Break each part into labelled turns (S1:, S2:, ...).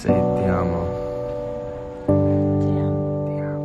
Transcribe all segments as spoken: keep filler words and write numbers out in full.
S1: Say ti amo.
S2: Ti amo.
S1: Ti amo.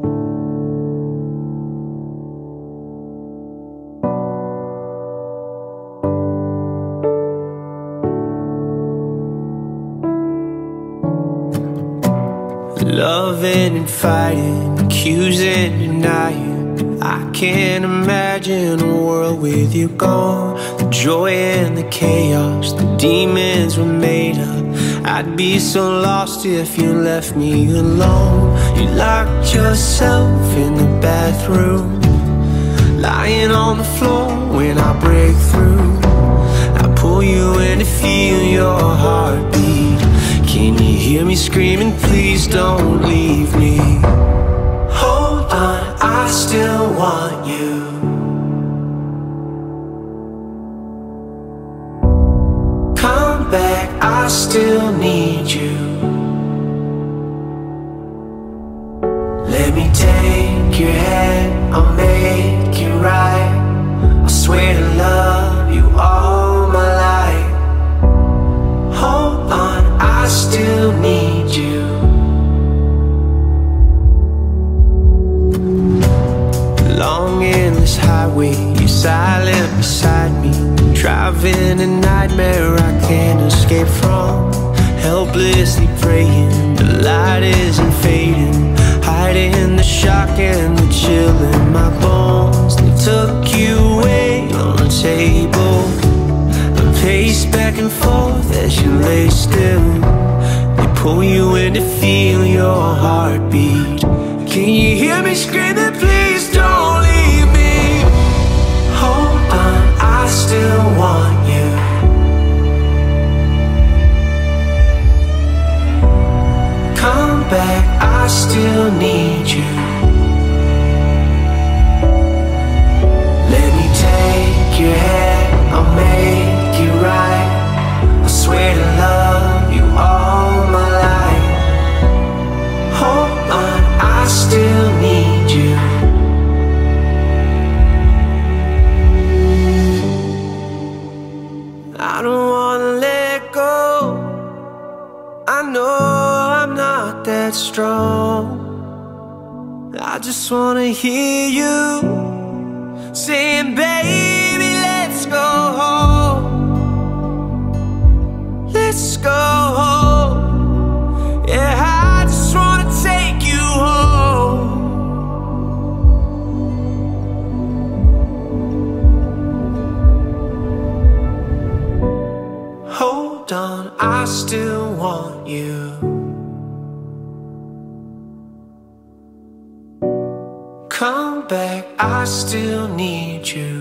S3: Loving and fighting, accusing, denying. I can't imagine a world with you gone. The joy and the chaos, the demons were made up. I'd be so lost if you left me alone. You locked yourself in the bathroom, lying on the floor when I break through. I pull you in to feel your heartbeat. Can you hear me screaming, please don't leave me? Hold on, I still want you. Come back, I still need you. Let me take your hand, I'll make it right. I swear to love you all my life. Hold on, I still need you. Long endless highway, you're silent beside me. Driving a nightmare I can't escape from. Helplessly praying, the light isn't fading. Hiding the shock and the chill in my bones. They took you away on the table. I pace back and forth as you lay still. They pull you in to feel your heartbeat. Can you hear me screaming, please don't leave me? Hold on, I still want you. Come back, I still need you. Let me take your hand, I'll make it right. I swear to love you all my life. Hold on, I still need you. I don't wanna let go. I know I'm not that strong. I just wanna hear you saying, baby, let's go home. Let's go home. Yeah, I just wanna take you home. Hold on, I still want you. Come back, I still need you.